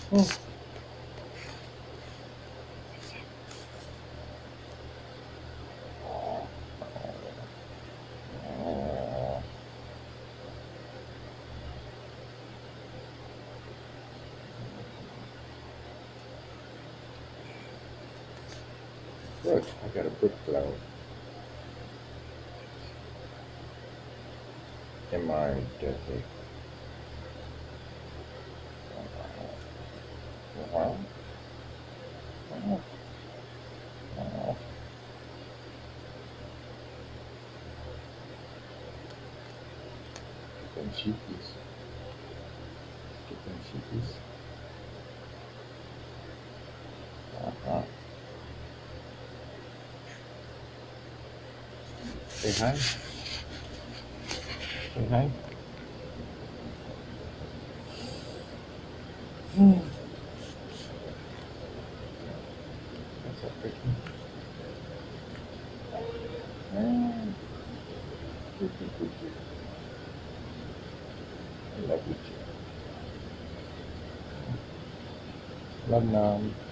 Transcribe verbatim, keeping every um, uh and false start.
Oh, good. I got a brick cloud in my desert. Wow. Wow. Wow. Get them sheepies. Get them sheepies. Uh-huh. Say hi. Say hi. Mm. That's so pretty. Mm. Pretty, pretty. I love you too. Love, Nam.